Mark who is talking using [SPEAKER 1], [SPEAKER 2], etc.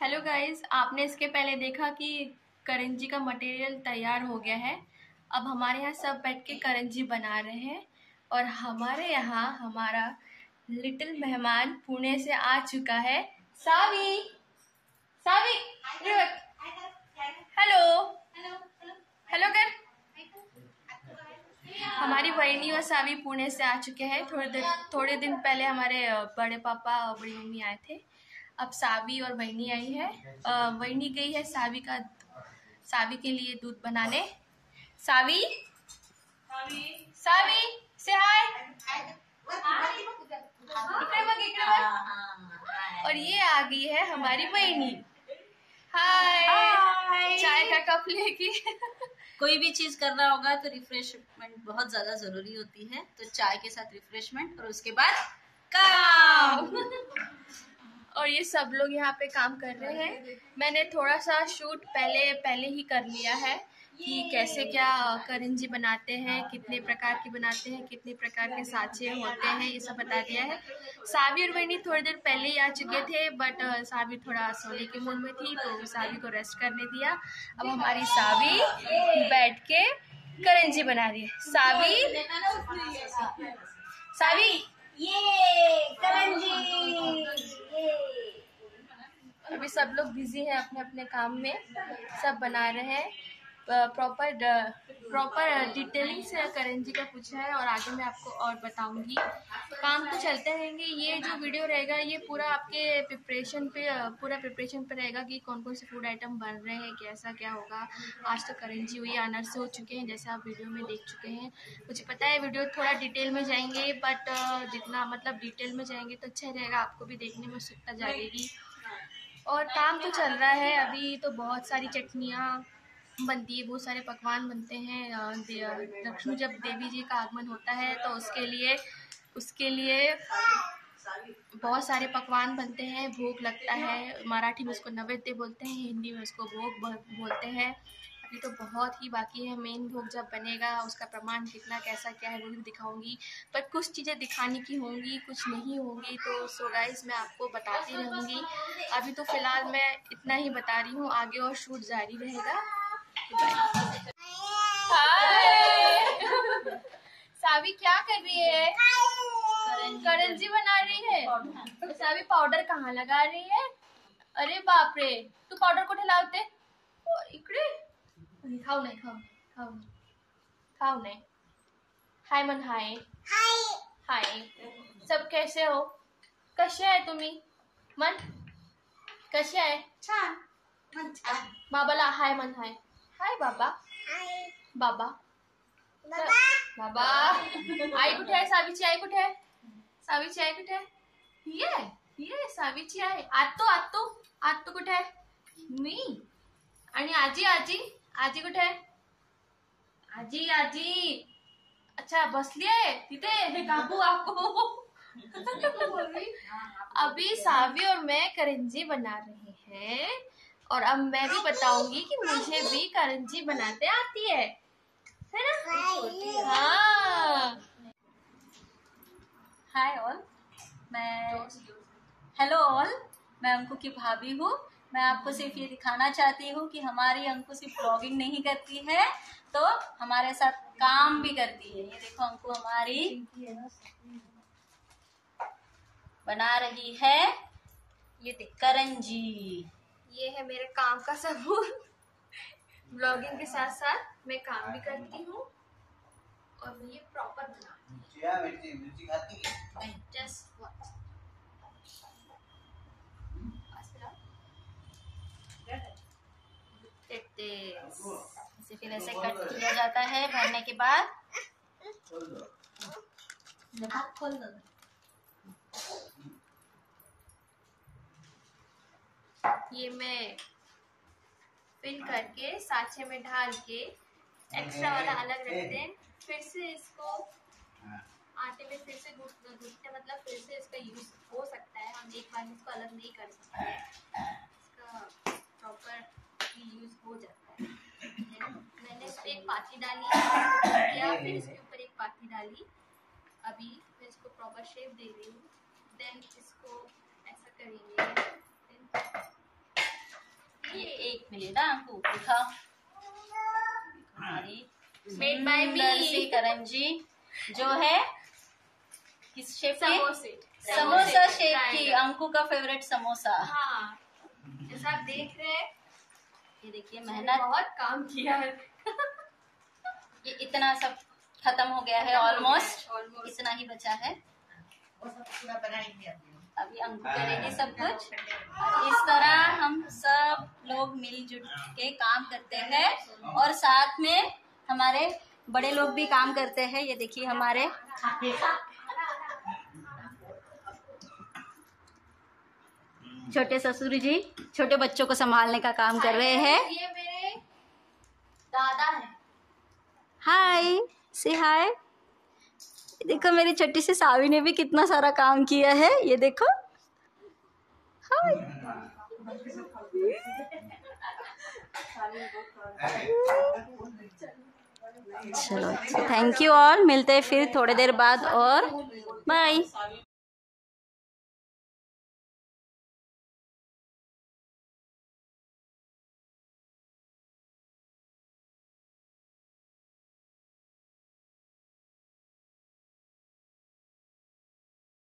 [SPEAKER 1] Hello guys, आपने इसके पहले देखा कि करंजी का मटेरियल तैयार हो गया है। अब हमारे यहाँ सब बैठ के करंजी बना रहे हैं और हमारे यहाँ हमारा लिटिल मेहमान पुणे से आ चुका है। सावी सावी हेलो हेलो कर। हमारी वहिनी और सावी पुणे से आ चुके हैं। थोड़े दिन पहले हमारे बड़े पापा और बड़ी मम्मी आए थे। अब सावी और वहिनी आई है। वहिनी गई है सावी के लिए दूध बनाने। सावी सावी से हाय। और ये आ गई है हमारी वहिनी। हाय। चाय का कप लेके
[SPEAKER 2] कोई भी चीज करना होगा तो रिफ्रेशमेंट बहुत ज्यादा जरूरी होती है, तो चाय के साथ रिफ्रेशमेंट और उसके बाद काम।
[SPEAKER 1] और ये सब लोग यहाँ पे काम कर रहे हैं। मैंने थोड़ा सा शूट पहले ही कर लिया है कि कैसे क्या करंजी बनाते हैं, कितने प्रकार की बनाते हैं, कितने प्रकार के साँचे होते हैं, ये सब बता दिया है। सावी और वहिनी थोड़ी देर पहले ही आ चुके थे, बट सावी थोड़ा सोने के मूड में थी तो सावी को रेस्ट करने दिया। अब हमारी सावी बैठ के करंजी बना रही है। सावी
[SPEAKER 2] ये करंजी।
[SPEAKER 1] अभी सब लोग बिजी हैं अपने अपने काम में, सब बना रहे हैं। प्रॉपर डिटेलिंग से करंजी का पूछा है और आगे मैं आपको और बताऊंगी। काम तो चलते रहेंगे। ये जो वीडियो रहेगा ये पूरा आपके प्रिपरेशन पे रहेगा कि कौन कौन से फूड आइटम बन रहे हैं, कैसा क्या होगा। आज तो करंजी हुई, अनर्स हो चुके हैं जैसे आप वीडियो में देख चुके हैं। मुझे पता है वीडियो थोड़ा डिटेल में जाएंगे, बट जितना मतलब डिटेल में जाएंगे तो अच्छा रहेगा, आपको भी देखने में उत्सुकता जागेगी। और काम तो चल रहा है। अभी तो बहुत सारी चटनियाँ बनती है, बहुत सारे पकवान बनते हैं। लक्ष्मी जब देवी जी का आगमन होता है तो उसके लिए बहुत सारे पकवान बनते हैं, भोग लगता है। मराठी में उसको नैवेद्य बोलते हैं, हिंदी में उसको भोग बोलते हैं। अभी तो बहुत ही बाकी है। मेन भोग जब बनेगा उसका प्रमाण कितना कैसा क्या है वो भी दिखाऊंगी, पर कुछ चीज़ें दिखाने की होंगी, कुछ नहीं होंगी। तो सो गाइस मैं आपको बताती रहूँगी। अभी तो फिलहाल मैं इतना ही बता रही हूँ, आगे और शूट जारी रहेगा। सावी क्या कर रही है? करंजी बना रही है। सावी पाउडर कहाँ लगा रही है? अरे बाप रे, तू पाउडर कुठे लावते? इकडे खाऊ नाही। हाय मन हाय। हाय सब कैसे हो? कसे आहे तुम्ही? मन कसे आहे?
[SPEAKER 2] छान।
[SPEAKER 1] बाबाला हाय मन हाय। हाय बाबा। बाबा आई कुठे आहे? सावीची आई कुठे आहे? सावीची आई कुठे आहे? ये सावीची आई। आत्तू कुठे आहे? मी आणि आजी कुठे आहे? आजी अच्छा बसली आहे तिथे। हे काकू आपको अभी सावी और मैं करंजी बना रहे हैं और अब मैं भी बताऊंगी कि मुझे भी करंजी बनाते आती है ना? हाँ।
[SPEAKER 2] हाय ऑल, हेलो ऑल, मैं अंकु की भाभी हूँ। मैं आपको सिर्फ ये दिखाना चाहती हूँ कि हमारी अंकु सिर्फ ब्लॉगिंग नहीं करती है, तो हमारे साथ काम भी करती है। ये देखो अंकु हमारी बना रही है ये करंजी।
[SPEAKER 1] ये है मेरे काम का सबूत। ब्लॉगिंग के साथ साथ मैं काम भी करती हूँ और ये प्रॉपर बनाती हूँ।
[SPEAKER 2] मिर्ची खाती है।
[SPEAKER 1] Just watch.
[SPEAKER 2] इसे फिर ऐसे कट किया जाता है भरने के बाद। खोल दो।
[SPEAKER 1] ये मैं फिल करके साँचे में डाल के एक्स्ट्रा वाला अलग रखते हैं। फिर से इसको आटे में फिर से गूंथते, मतलब फिर से इसका यूज हो सकता है। हम एक बार इसको अलग नहीं कर सकते, इसका प्रॉपर यूज हो जाता है। मैंने इस पर एक पाती डाली किया, फिर इसके ऊपर एक पाती डाली। अभी मैं इसको प्रॉपर शेप दे रही हूँ। देन इसको ऐसा करेंगे,
[SPEAKER 2] ये एक मिलेगा अंकु, दिखाओ हमारी
[SPEAKER 1] मेड बाय
[SPEAKER 2] सुंदर सी
[SPEAKER 1] मी
[SPEAKER 2] करंजी जो है किस शेप की?
[SPEAKER 1] समोसे
[SPEAKER 2] समोसा शेप की, अंकु का फेवरेट समोसा।
[SPEAKER 1] हाँ, जैसा आप देख रहे हैं
[SPEAKER 2] ये देखिए मेहनत,
[SPEAKER 1] बहुत काम किया है।
[SPEAKER 2] ये इतना सब खत्म हो गया है, ऑलमोस्ट इतना ही बचा है। अभी अंकु करेगी सब कुछ। इस तरह हम सब लोग मिलजुल के काम करते हैं और साथ में हमारे बड़े लोग भी काम करते हैं। ये देखिए हमारे छोटे ससुर जी छोटे बच्चों को संभालने का काम कर रहे हैं।
[SPEAKER 1] ये मेरे दादा है।
[SPEAKER 2] हाय, से हाय। देखो मेरी छोटी सी सावी ने भी कितना सारा काम किया है, ये देखो। हाय। चलो, थैंक यू ऑल, मिलते हैं फिर थोड़ी देर बाद और बाय।